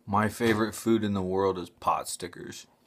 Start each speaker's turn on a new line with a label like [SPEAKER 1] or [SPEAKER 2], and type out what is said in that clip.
[SPEAKER 1] My favorite food in the world is pot stickers.